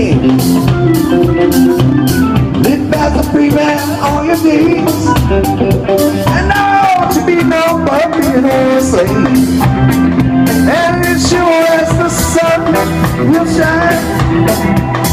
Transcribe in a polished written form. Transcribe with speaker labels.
Speaker 1: Live as a free man on your knees, and I want to be no puppet or a slave. And as sure as the sun will shine,